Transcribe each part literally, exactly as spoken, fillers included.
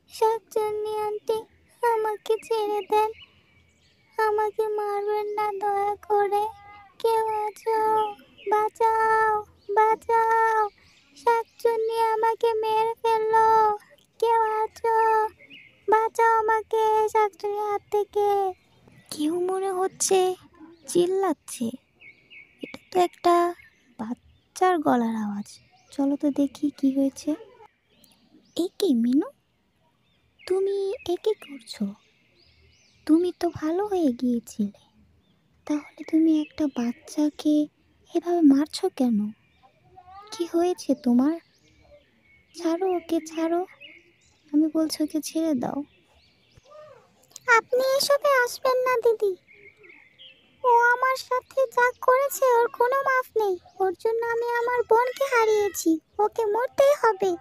শাকচুন্নি আন্টি, আমাকে ছেড়ে দেন, আমাকে মারবেন না দয়া করে। কেউ আছো? বাঁচাও, বাঁচাও, শাকচুন্নি আমাকে মেরে ফেললো। কেউ আছো? বাঁচাও আমাকে শাকচুন্নির হাত থেকে। কেউ মনে হচ্ছে চিল্লাচ্ছে। এটা তো একটা বাচ্চার গলার আওয়াজ। চলো তো দেখি কি হয়েছে। এ কি মিনু, তুমি এ কি করছো? তুমি তো ভালো হয়ে গিয়েছিলে, তাহলে তুমি একটা বাচ্চাকে এভাবে মারছো কেন? কি হয়েছে তোমার? ছাড়ো ওকে, ছাড়ো, আমি বলছি ওকে ছেড়ে দাও। আপনি এসবে আসবেন না দিদি। ও আমার সাথে যা করেছে ওর কোনো মাফ নেই। ওর জন্য আমি আমার বোনকে হারিয়েছি, ওকে মরতেই হবে।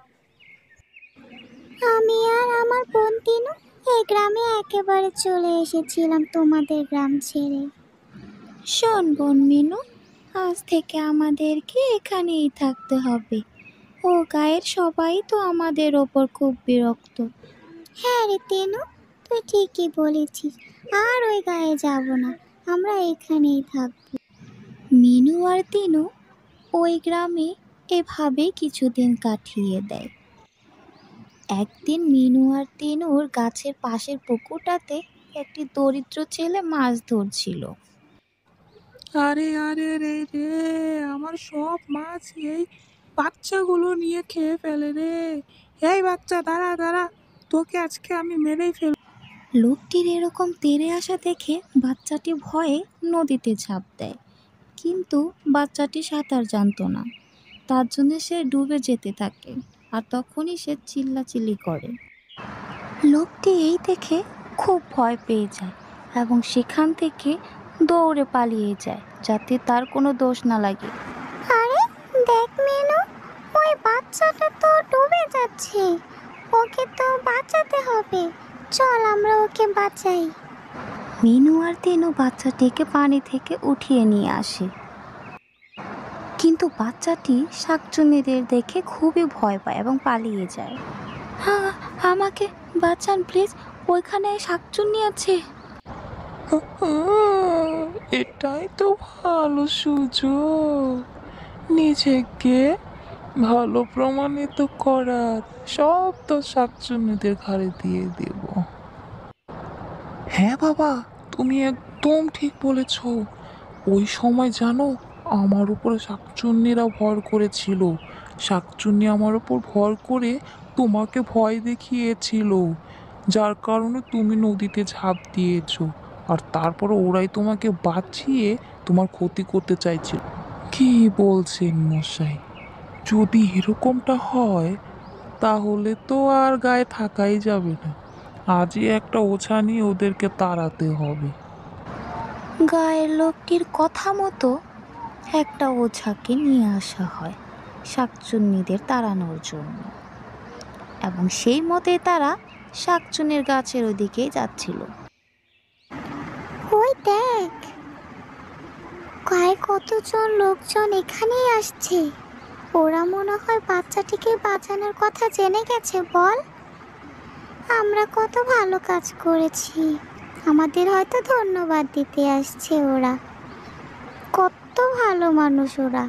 আমি আর আমার বোন তিনু এই গ্রামে একেবারে চলে এসেছিলাম তোমাদের গ্রাম ছেড়ে। শোন বোন মিনু, আজ থেকে আমাদেরকে এখানেই থাকতে হবে। ও গায়ের সবাই তো আমাদের ওপর খুব বিরক্ত। হ্যাঁ রে তিনু, তুই ঠিকই বলেছিস। আর ওই গায়ে যাব না, আমরা এখানেই থাকবো। মিনু আর তিনু ওই গ্রামে এভাবে কিছুদিন কাটিয়ে দেয়। একদিন মিনু আর তিনুর গাছের পাশের পুকুরটাতে একটি দরিদ্র ছেলে মাছ ধরছিল। আরে আরে রে রে, আমার সব মাছ এই বাচ্চাগুলো নিয়ে খেয়ে ফেলে রে। এই বাচ্চা, দাঁড়া দাঁড়া, তোকে আজকে আমি মেরেই ফেল। লোকটির এরকম তেড়ে আসা দেখে বাচ্চাটি ভয়ে নদীতে ঝাঁপ দেয়, কিন্তু বাচ্চাটি সাঁতার জানতো না, তার জন্য সে ডুবে যেতে থাকে। আর তখনই সে চিল্লাচিল্লি করে। লোকটি এই দেখে খুব ভয় পেয়ে যায় এবং সেখান থেকে দৌড়ে পালিয়ে যায়, যাতে তার কোনো দোষ না লাগে। আরে দেখ মিনু, ওই বাচ্চাটা তো ডুবে যাচ্ছে, ওকে তো বাঁচাতে হবে। চল আমরা ওকে বাঁচাই। মিনু আর তিনু বাচ্চাটিকে পানি থেকে উঠিয়ে নিয়ে আসে, কিন্তু বাচ্চাটি শাকচুন্নিদের দেখে খুবই ভয় পায় এবং পালিয়ে যায়। হ্যাঁ, আমাকে বাঁচান প্লিজ, ওইখানে শাকচুন্নি আছে। এটাই তো ভালো সুযোগ নিজেকে ভালো প্রমাণিত করার। সব তো শাকচুন্নিদের ঘাড়ে দিয়ে দেব। হ্যাঁ বাবা, তুমি একদম ঠিক বলেছ। ওই সময় জানো, আমার উপর শাকচুন্নিরা ভর করেছিল। শাকচুন্নি আমার উপর ভর করে তোমাকে ভয় দেখিয়েছিল, যার কারণে তুমি নদীতে ঝাঁপ দিয়েছো। আর তারপর ওরাই তোমাকে বাঁচিয়ে তোমার ক্ষতি করতে চাইছিল। কি বলছেন মশাই? যদি এরকমটা হয় তাহলে তো আর গায়ে থাকাই যাবে না। আজই একটা ওছা নিয়ে ওদেরকে তাড়াতে হবে। গায়ের লোকটির কথা মতো একটা ওঝাকে নিয়ে আসা হয় শাকচুন্নিদের তাড়ানোর জন্য, এবং সেই মতে তারা শাকচুন্নির গাছের ওদিকেই যাচ্ছিল। ওই দেখ, গায়ে কতজন লোকজন এখানেই আসছে। ওরা মনে হয় বাচ্চাটিকে বাঁচানোর কথা জেনে গেছে। বল, আমরা কত ভালো কাজ করেছি, আমাদের হয়তো ধন্যবাদ দিতে আসছে ওরা। কত ভালো মানুষ ওরা।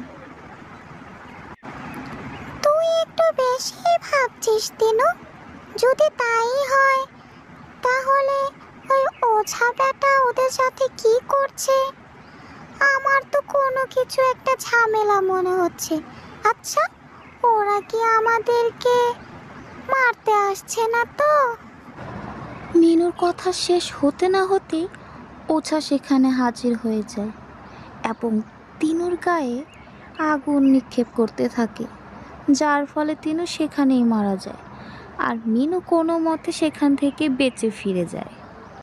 তুই একটু বেশি ভাবছিস তিনু। যদি তাই হয় তাহলে ওই ওঝা বেটা ওদের সাথে কি করছে? আমার তো কোনো কিছু একটা ঝামেলা মনে হচ্ছে। আচ্ছা, ওরা কি আমাদেরকে মারতে আসছে না তো? মিনুর কথা শেষ হতে না হতেই ওঝা সেখানে হাজির হয়ে যায় এবং তিনুর গায়ে আগুন নিক্ষেপ করতে থাকে, যার ফলে তিনু সেখানেই মারা যায় আর মিনু কোনো মতে সেখান থেকে বেঁচে ফিরে যায়।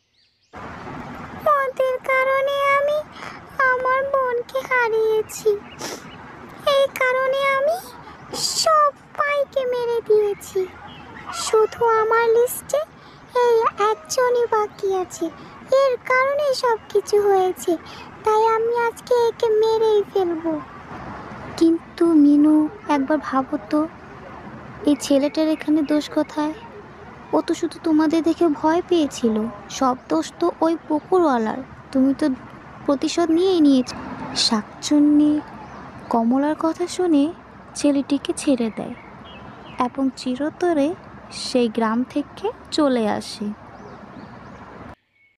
ওদের কারণে আমি আমার বোনকে হারিয়েছি, এই কারণে আমি সবাইকে মেরে দিয়েছি। শুধু আমার লিস্টে এই একজনই বাকি আছে, এর কারণে সব কিছু হয়েছে, তাই আমি আজকে একে মেরেই ফেলবো। কিন্তু মিনু, একবার ভাবো তো, এই ছেলেটার এখানে দোষ কোথায়? ও তো শুধু তোমাদের দেখে ভয় পেয়েছিল। সব দোষ তো ওই পুকুরওয়ালার। তুমি তো প্রতিশোধ নিয়েই নিয়েছ। শাকচুন্নি কমলার কথা শুনে ছেলেটিকে ছেড়ে দেয় এবং চিরতরে সেই গ্রাম থেকে চলে আসে।